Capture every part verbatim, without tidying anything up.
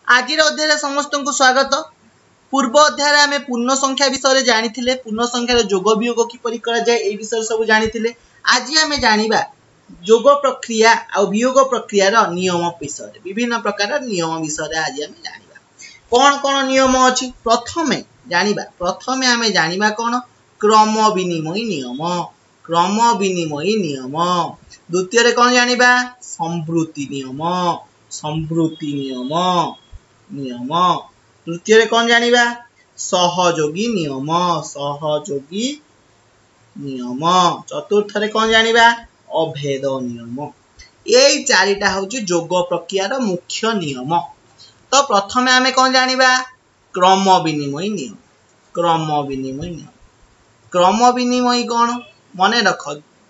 आज अध्याय समस्त को स्वागत। पूर्व अध्याय आम पूर्ण संख्या विषय जानी पूर्ण संख्यार जोग वियोग किपरि करा जाए ए विषय सब जानी। आज आम जानिबा जोग प्रक्रिया और वियोग प्रक्रियार नियम विषय विभिन्न प्रकार नियम विषय आज आम जानिबा कौन कौन नियम अछि। प्रथमे जानिबा प्रथमे आम जानिबा कौन क्रम विनिमय नियम क्रम विनिमय नियम। द्वितीय कौन जानिबा संवृत्ति नियम संवृत्ति नियम नियम। तृतीय कौन जानिबा सहयोगी नियम सहयोगी नियम। चतुर्थ कौन जानिबा अभेद नियम। यही चारिटा होची जोग प्रक्रियार मुख्य नियम। तो प्रथमे आमे कौन जानिबा क्रम विनिमय नियम क्रम विनिमय नियम। क्रम विनिमय कौन मने रख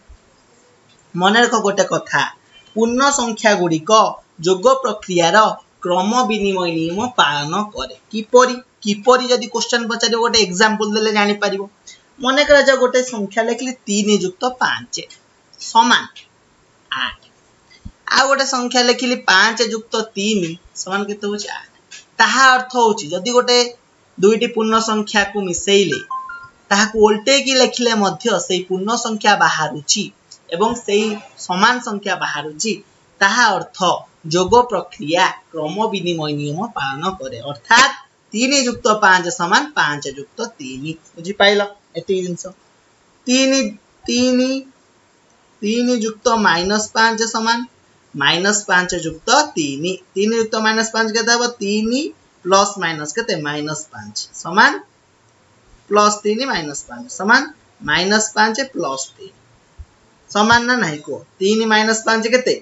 मने रख गोटे कथा पूर्ण संख्या गुड़िक जोग प्रक्रियार क्रम विनिमय नियम पालन करे किपरि किपरि जदि क्वेश्चन पचारे गोटे एग्जांपल देले जानि परिबो। मने करा जा गोटे संख्या लिखली तीन युक्त पाँच समान आठ आ गोटे संख्या लिखली पाँच युक्त तीन समान केते होची आठ। ताहा अर्थ होची जदि गोटे दुईटी पूर्ण संख्या को मिसेइले ताहाकु उल्टे की लिखले मध्य सेही पूर्ण संख्या बाहरुची एवं सेही समान संख्या बाहरुची ताहा अर्थ जोग प्रक्रिया क्रम विनिमय नियम पालन करे। अर्थात तीन युक्त पाँच समान पाँच युक्त तीन बुझी पाइल एति जिंस। तीन तीन तीन युक्त माइनस पाँच समान माइनस पाँच युक्त तीन तीन युक्त माइनस पाँच केते हबो तीन प्लस माइनस केते माइनस पाँच समान प्लस तीन माइनस पाँच समान माइनस पाँच प्लस तीन समान ना नहीं को तीन माइनस पाँच केते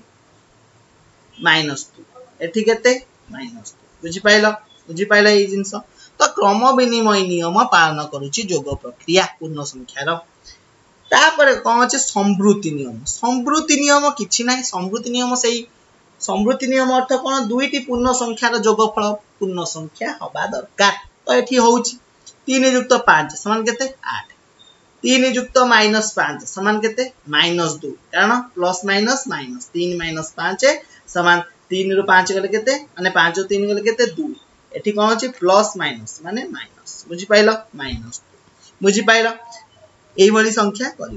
माइनस टू एठी केते माइनस टू बुझी पाइल बुझी पाइल ए जिंस। तो क्रम विनिमय नियम पालन करूची जोग प्रक्रिया पूर्ण संख्यार। तापर कोन अछि संवृत्ति नियम संवृत्ति नियम किछि नाही संवृत्ति नियम सेही संवृत्ति नियम अर्थ कोन दुईटी पूर्ण संख्यार जोगफल पूर्ण संख्या हबा दरकार। तो एठी होउची तीन युक्त पाँच समान केते आठ तीन युक्त माइनस पाँच समान केते माइनस दो कारण प्लस माइनस माइनस तीन माइनस पाँच समान तीन रु पाँच गले केते माने पाँच रु तीन गले केते दो एठी कोन अछि प्लस माइनस माने माइनस बुझी पाइल माइनस दो बुझी पाइल एई भली संख्या करियो।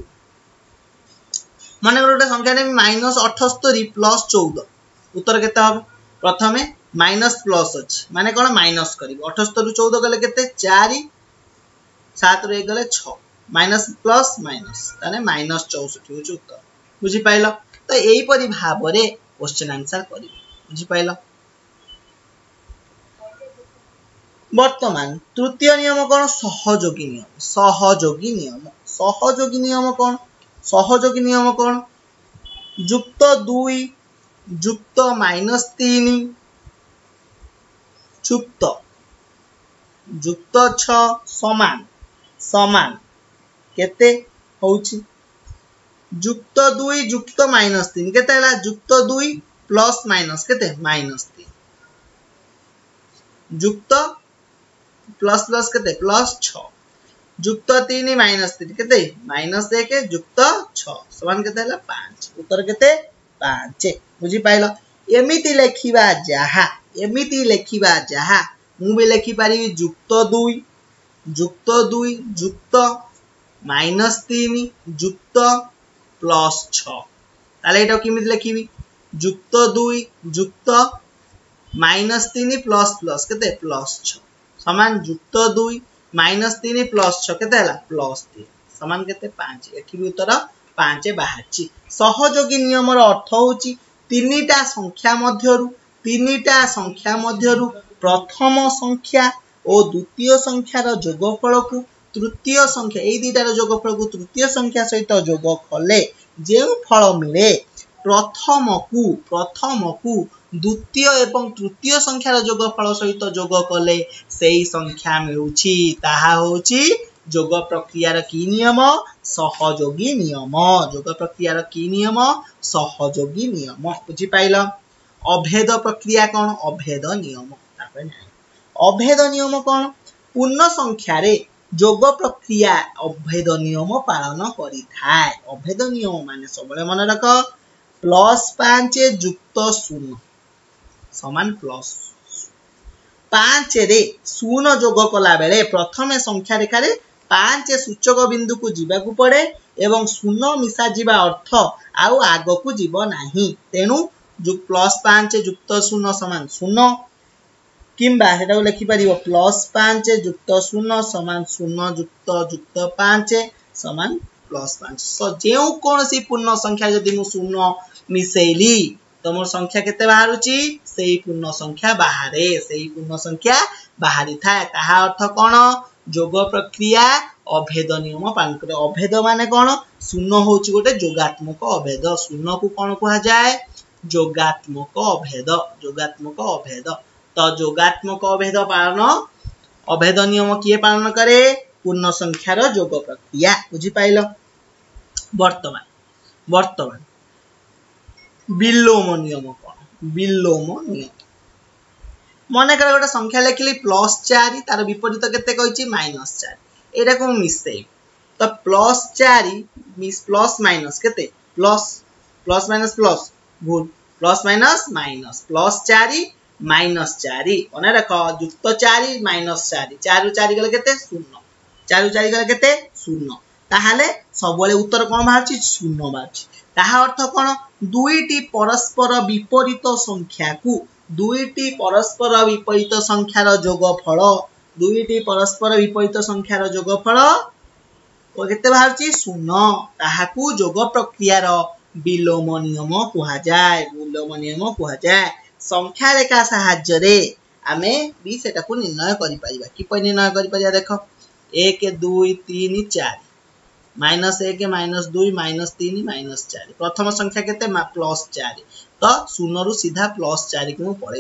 माने गोटे संख्या ने माइनस अठहत्तर प्लस चौदह उत्तर केते हबो प्रथमे माइनस प्लस अछि माने कोन माइनस करिवो अठहत्तर रु चौदह गले केते चार सात रु एक गले छह माइनस प्लस माइनस ताने माइनस चौसठ होची उत्तर बुझी पाइल। तो एई परि भाबरे क्वेश्चन आंसर करिवो बुझी पाइल। वर्तमान तृतीय नियम कोन सहयोगी नियम सहयोगी नियम सहयोगी नियम कोन सहयोगी नियम कोन युक्त दुई युक्त माइनस तीन युक्त युक्त छह समान समान केते होउची युक्त दुई युक्त माइनस तीन केते हला युक्त दुई प्लस माइनस केते माइनस तीन युक्त प्लस प्लस केते प्लस छह युक्त तीन माइनस तीन केते माइनस एक युक्त छह समान केते हला पाँच उत्तर केते पाँच बुझी पाइल। एमिति लेखिबा जहा एमिति लेखिबा जहा मु भी लेखि पारी युक्त दुई युक्त दुई युक्त माइनस तीन युक्त प्लस छह ताले एटा किमिति लेखिबी युक्त दुई युक्त माइनस तीन प्लस प्लस केते प्लस छह समान युक्त दुई माइनस तीन प्लस छह केते हला प्लस तीन समान केते पाँच एठी भी उत्तर पाँच बाहरची। सहयोगी नियम रो अर्थ होची तीनटा संख्या मध्यरु तीनटा संख्या मध्यरु प्रथम संख्या और द्वितीय संख्यार जोगफल को तृतीय संख्या ए दुईटार जोगफल को तृतीय संख्या सहित जोग कले जे फल मिले प्रथम को प्रथम को द्वितीय एवं तृतीय संख्यार जोगफल सहित जोग कले सेही संख्या मिलुची ताहा होची जोग प्रक्रियार की नियम सहयोगी नियम जोग प्रक्रियार की नियम सहयोगी नियम बुझी पाइल। अभेद प्रक्रिया कौन अभेद नियम अभेद नियम कौन पूर्ण संख्या रे जोग प्रक्रिया अभेद नियम पालन करि थाए। अभेद नियम माने सबले मन रख प्लस पाँच युक्त शून्य समान प्लस पांच रे शून्य जोग कला बेले प्रथमे संख्या रेखा रे पांच सूचक बिंदु को जीवा को पड़े एवं शून्य मिसा जीवा अर्थ आउ आग को जीव नाही तेणु जो प्लस पांच युक्त शून्य समान शून्य किंबा हेटा लिखि परिबो प्लस पांच युक्त शून्य समान शून्य युक्त युक्त पांच समान प्लस पांच सो जेउ कोनसी पूर्ण संख्या जदि मु शून्य मिसेली तो मोर संख्या केते बाहरुची सेही पूर्ण संख्या बाहरे सेही पूर्ण संख्या बाहरी थाए ताहा अर्थ कोन जोग प्रक्रिया अभेद नियम पालन करे अभेद माने कोन शून्य होची गोटे जोगात्मक अभेद शून्य को कोन कहा जाय जोगात्मक अभेद जोगात्मक अभेद तो जोगात्मक अभेद पालन अभेद नियम किए पालन करे पूर्ण संख्यार जोग प्रक्रिया बुझी पाइलो वर्तमान वर्तमान विलोम नियम कोन विलोम नियम मन कर गोटे संख्या लिखली प्लस चार तार विपरीत केते कहिछि माइनस चार एटा को मिसै तो प्लस चार मिस प्लस माइनस केते प्लस प्लस माइनस प्लस भूल प्लस माइनस माइनस प्लस चार माइनस चार मन रख युक्त चार माइनस चार चार चार गले केते शून्य चार चार गले केते शून्य ताहाले सबले उत्तर कोन बाहरछि शून्य बाहरछि ताहा अर्थ कोन दुईटी परस्पर विपरीत संख्या को दुईटी परस्पर विपरीत संख्यार जोगफल दुईटी परस्पर विपरीत संख्यार जोगफल ओ केते बाहरछि शून्य ताहाकू जोग प्रक्रियार विलोम नियम कुहा जाय विलोम नियम कुहा जाय संख्या रेखा सहाय्य रे आमे भी सेटा को निर्णय करि परिबा कि पय निर्णय करि परिबा देखो एक दो तीन चार माइनस एक माइनस दो माइनस तीन माइनस चार प्रथम संख्या केते प्लस चार तो शून्य रु सीधा प्लस चार को पड़े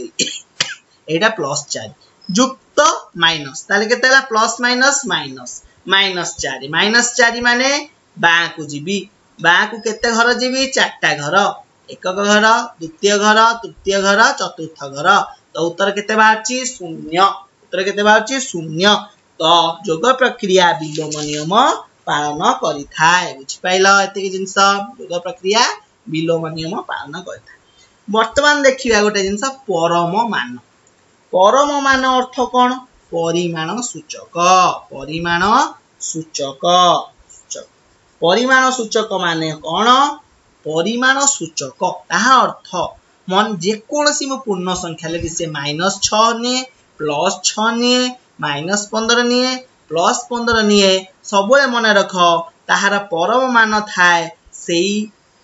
एटा प्लस चार युक्त माइनस ताले केते ला प्लस माइनस माइनस माइनस चार माइनस चार माने बा को जीबी बा को केते घर जीबी चारटा घर एक घर द्वितीय घर तृतीय घर चतुर्थ घर तो उत्तर केते बाहरछि शून्य उत्तर केते बाहरछि शून्य तो जोग प्रक्रिया विलोम नियम पालन करि थाए बुझि पाइलो एते जिंस जोग प्रक्रिया विलोम नियम पालन करि थाए वर्तमान देखिबा गोटे जिंस परम मान परम मान अर्थ कोन परिमाण सूचक परिमाण सूचक सूचक परिमाण सूचक माने कोन परिमाण सूचक ताहा अर्थ मन जे कोनसी मो पूर्ण संख्या लगे से माइनस छह ने प्लस छह ने माइनस पंद्रह ने प्लस पंद्रह निये सबले मन रख ताहार परम मान थाए सेई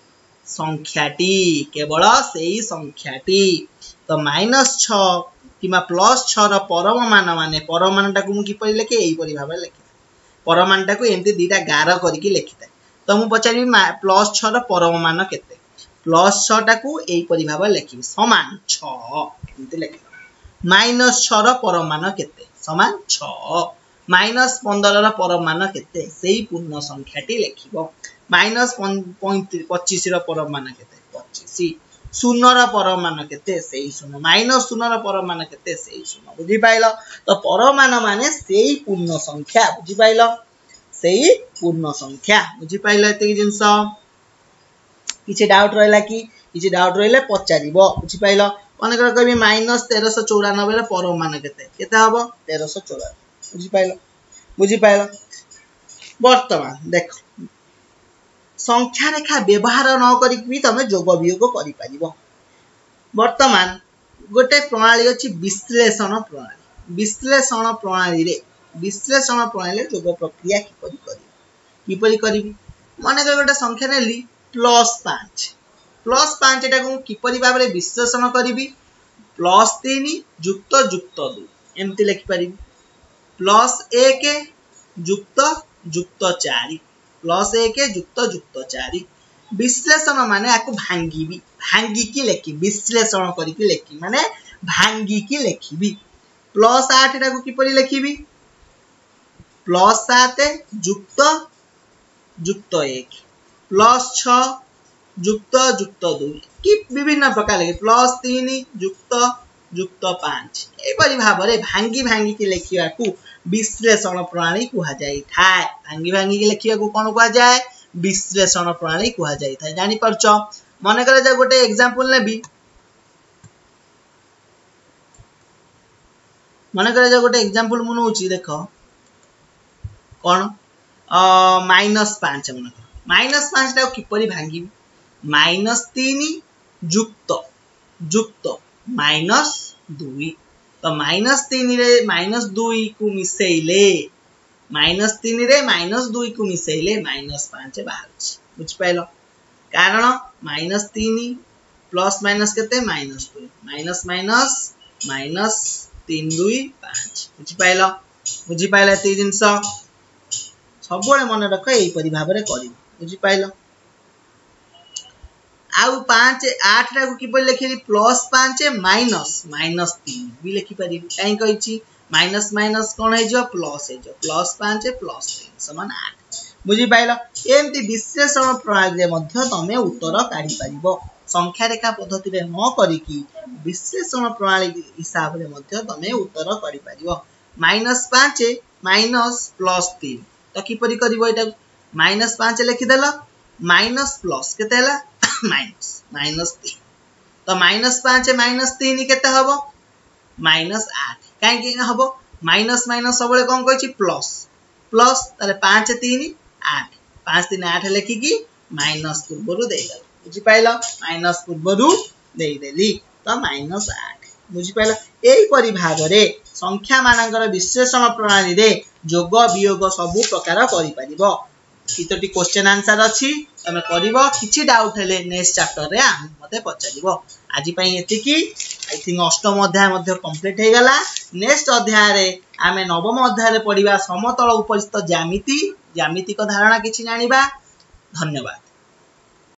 संख्याटी केवल सेई संख्याटी तो माइनस छह किमा प्लस छह र परम मान माने परम मान टाकू मु किपरि लेखे एई परि भाबे लेखे परम मान टाकू एमती दीटा गार करके लेखिता तो मु पचारि प्लस छह र परम मान केते प्लस छह टाकू एई परि भाबे लेखि समान छह एमती लेखि माइनस छह र परम मान केते समान छह माइनस पंद्रह र परम मान केते सेई पूर्ण संख्याटी लेखिबो माइनस पच्चीस र परम मान केते पच्चीस शून्य र परम मान केते सेई शून्य माइनस शून्य र परम मान केते सेई शून्य बुझी पाइलो तो परम मान माने सेई पूर्ण संख्या बुझी पाइलो सेई पूर्ण संख्या बुझी पाइलो एते जिंस किछि डाउट रहला कि किछि डाउट रहले पचारिबो बुझी पाइलो मन कर कहबी माइनस तेरह सौ चौरानवे र परम मान केते केते हबो तेरह सौ चौरानवे बुझी पाइलो बुझी पाइलो वर्तमान देखो संख्या रेखा व्यवहार न करी भी तमे जोग वियोग करि पारिबो वर्तमान गोटे प्रणाली अछि विश्लेषण प्रणाली विश्लेषण प्रणाली रे विश्लेषण प्रणाली जोग प्रक्रिया किपरि करी किपरि करिबी माने गोटे संख्या नेली प्लस पाँच प्लस पाँच एटा को किपरि भाबरे विश्लेषण करिबी प्लस तीन युक्त युक्त दो एमति लिखि पारिबी प्लस एक युक्त युक्त चार प्लस एक युक्त युक्त चार विश्लेषण माने आको भांगीबी भांगी की लेखि विश्लेषण करी की लेखि माने भांगी की लेखिबी प्लस आठ एटा को किपरि लेखिबी प्लस सात युक्त युक्त एक प्लस छह युक्त युक्त दो कि विभिन्न प्रकार लेखि प्लस तीन युक्त युक्त पाँच एपरि भाबरे भांगी भांगी की लेखिया को विश्लेषण प्रणाली कुहा जाई थाए भांगी भांगी की लेखिया को कोन कुहा जाय विश्लेषण प्रणाली कुहा जाई थाए जानि परछो मने करे जे गोटे एग्जांपल लेबी मन कर गोटे एग्जांपल मु नउची देखो कौन माइनस पांच मन कर माइनस पांच टा किपरि भांगी माइनस तीन जुक्त जुक्त माइनस दुई तो माइनस तीन रे माइनस दुई को मिसेइले माइनस तीन रे माइनस दुई को मिसेइले माइनस पांच बाहर बुझ पाइलो कारण माइनस तीन प्लस माइनस केते माइनस दुई माइनस माइनस माइनस तीन दुई पांच बुझ पाइलो बुझी पाइला ती जिंस सब मन रख यही परि भाबरे करी बुझी पाइलो आउ पांच आठ टा को किपर लिखिली प्लस पांच माइनस माइनस तीन भी लिखि पारि काई कहिची माइनस माइनस कोन हे जो प्लस हे जो प्लस पांच प्लस तीन समान आठ बुझी पाइलो एमती विश्लेषण प्रणाली रे मध्य तमे उत्तर काढी परिबो संख्या रेखा पद्धति रे न करी की विश्लेषण प्रणाली हिसाब रे मध्य तमे उत्तर काढी परिबो माइनस पांच माइनस प्लस तीन तो किपरि करिवो एटा माइनस पांच लिखि देला माइनस प्लस केते हला माइनस माइनस तीन तो माइनस पांच माइनस तीन केते हबो माइनस आठ काई कि हबो माइनस माइनस सबले कोन कहछि प्लस प्लस ताले पांच तीन आठ पांच तीन आठ लिखि की माइनस पूर्वरु देई दल बुझी पाइलो माइनस पूर्वरु देई देली तो माइनस आठ बुझी पाइलो एई परि भाग रे संख्या मानकर विश्लेषण प्रणाली रे जोग वियोग सब प्रकार करि परिबो कितोटी क्वेश्चन आंसर अछि तमे करिवो किछि डाउट हेले नेक्स्ट चैप्टर रे हम मते पचारिवो आजि पई एति की आई थिंक अष्टम अध्याय मध्ये कंप्लीट हे गला नेक्स्ट अध्याय रे आमे नवम अध्याय रे पढिबा समतल उपरिस्थ ज्यामिति ज्यामिति को धारणा किछि जानिबा धन्यवाद।